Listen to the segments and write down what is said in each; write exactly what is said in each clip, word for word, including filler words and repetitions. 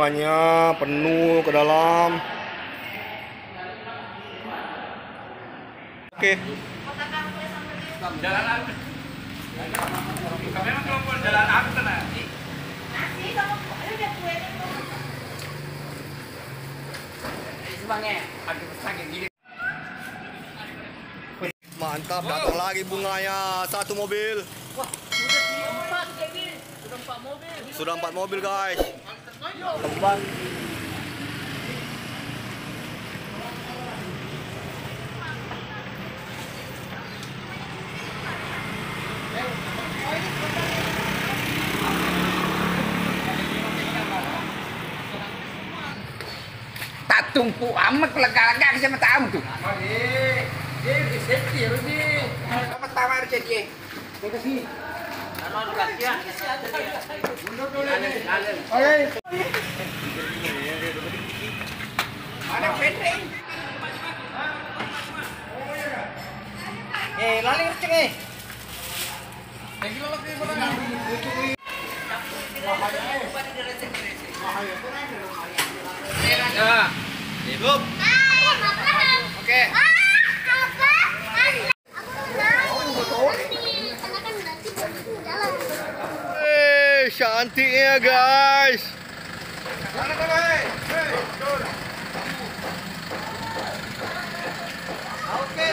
rombongannya penuh ke dalam. Oke. Jalan apa? Kami memang kelompok jalan apa sana? Nasi sama udah kue itu. Semangat, ada sakit gini. Mantap, datang lagi bunganya. Satu mobil. Wah, sudah empat ini. Sudah empat mobil. Sudah empat mobil, guys. Tempat. Tak tumpu amat lega-lega sama tamu tuh. Ini, ini safety ya ini. Apa tawar jadi? Kita sih. Aman kasih ya. Mundur dulu. Oke. Ada pendek. Eh, laling ceng eh. Lagi lolok di mana? Ya. Hidup. Oke. Eh, cantiknya, guys. Oke.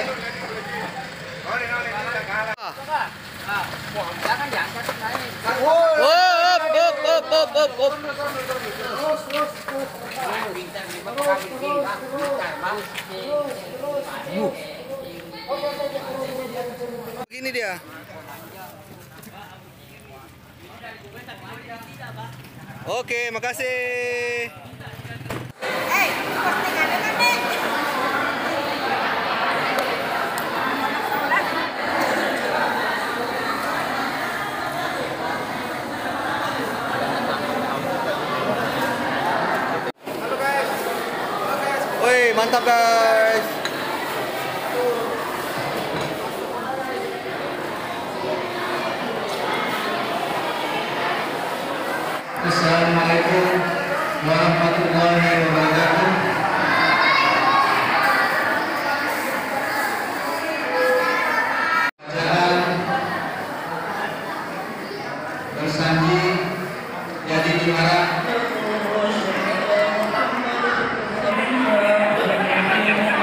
Jangan diangkat naik. Hop, hop, hop, hop, hop, hop. Begini dia. Oke, makasih. Eh, postingannya nanti. Woi, mantap, guys. Assalamualaikum warahmatullahi wabarakatuh. Jalan bersanji jadi dimarahi.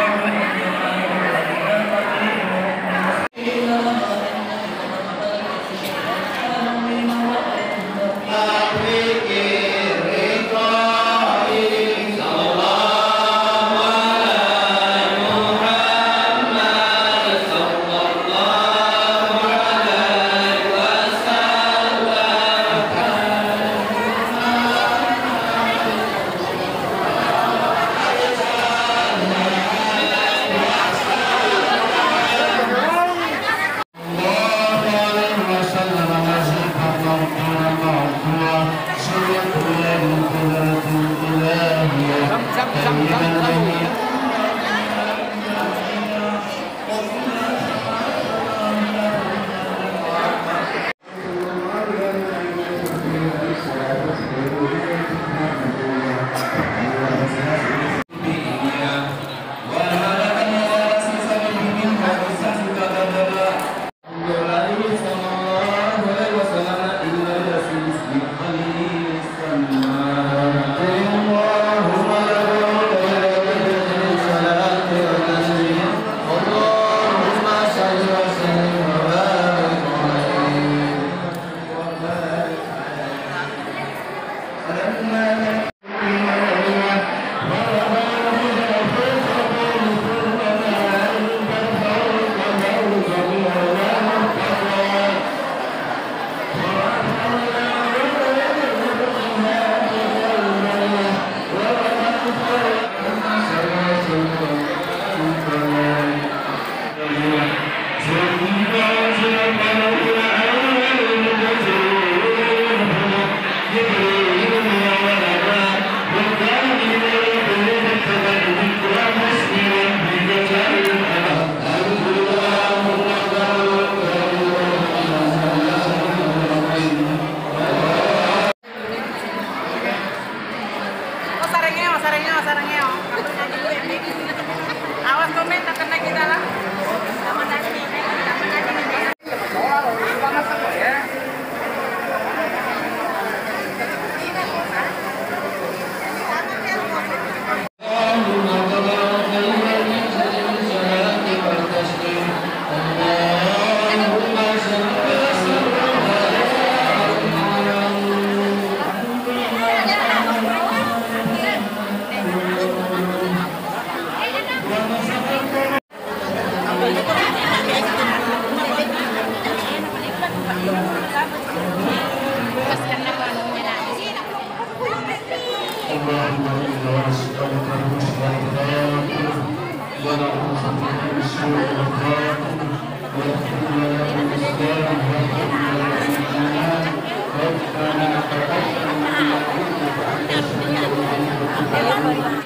ونعوذ بك من شرور الخاتم واغفر لنا الإسلام وارحمنا بالإيمان ربنا تقبل منا إنك أنت السميع العليم.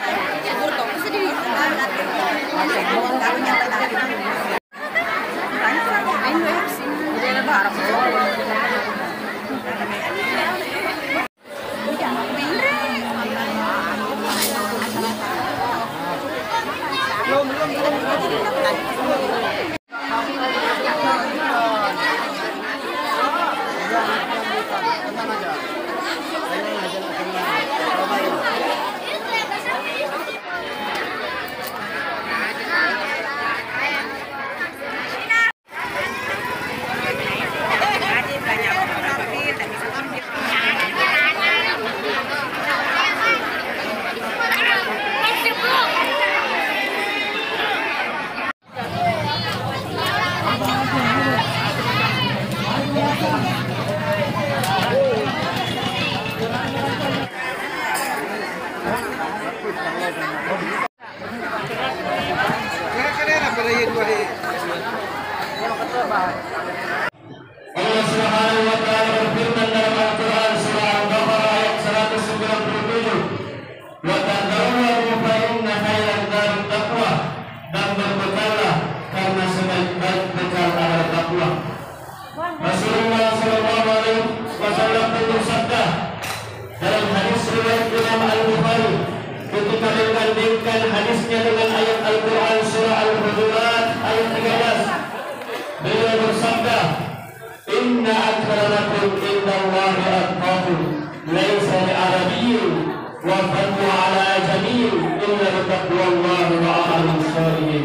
Allah Subhanahu wa taala berfirman dalam Al-Qur'an surah Al-Baqarah ayat seratus sembilan puluh tujuh, "Wa tadawwaru fa inna khairan darut taqwa," dan berbekallah karena sebaik-baik bekal adalah takwa. Rasulullah sallallahu alaihi wasallam bersabda dalam hadis riwayat Imam Al-Bukhari ketika membandingkan hadisnya dengan ayat Al-Qur'an surah Al-Hujurat ayat tiga belas, beliau bersabda, "Inna akramakum indallahi atqakum, laisa li'arabiyyin wa fadlu 'ala ajamiyyin illa bitaqwallahi wa 'amalus shalihin."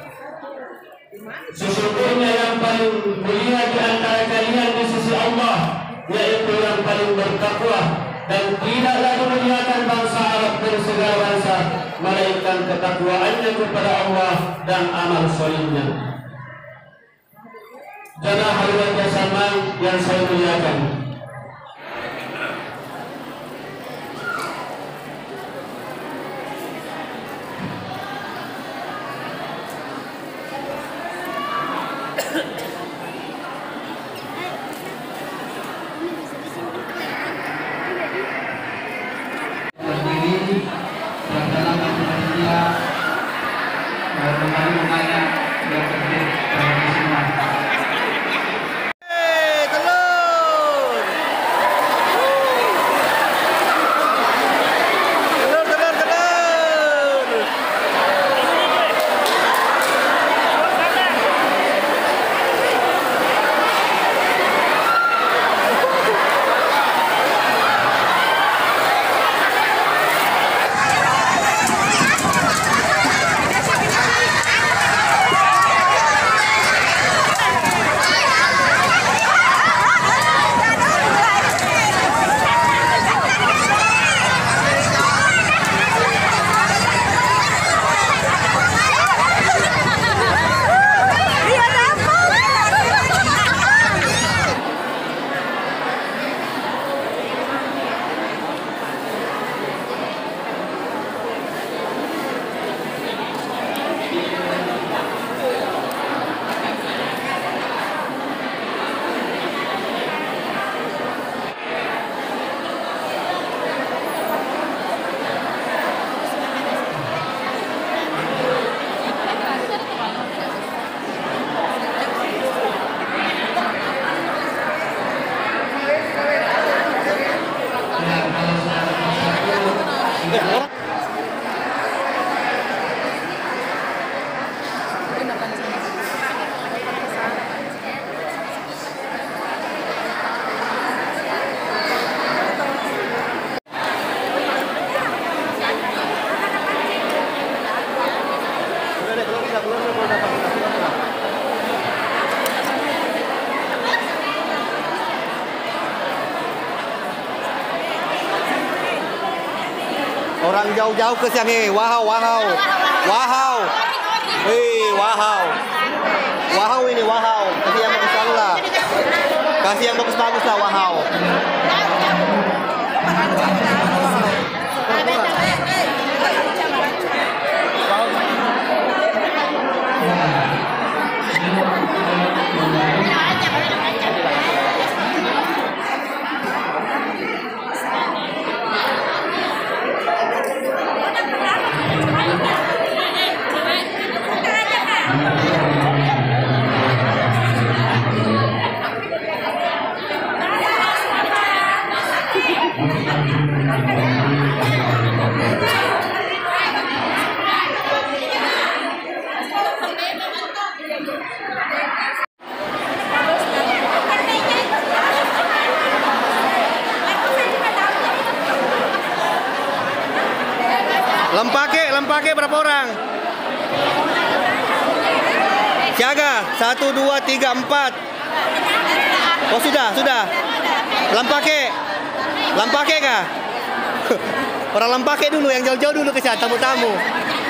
Sesungguhnya yang paling mulia di antara kalian di sisi Allah yaitu yang paling bertakwa, dan tidaklah dimuliakan bangsa Arab dan segala bangsa melainkan ketakwaannya kepada Allah dan amal solihnya. Jamaah hadirin sekalian yang saya muliakan, berdiri dan dalam bersedia dan kembali mengajak yang terbaik bagi semua. Orang jauh-jauh ke sini. Wow, wow. Wow. Hei, wow. Wow ini wow. Kasih yang bagus lah. Kasih yang bagus-bagus lah, wow. Lempake, lempake berapa orang? Siaga, satu, dua, tiga, empat. Oh sudah, sudah. Lempake, lempake kah? Orang lempake dulu, yang jauh-jauh dulu ke sana, tamu-tamu.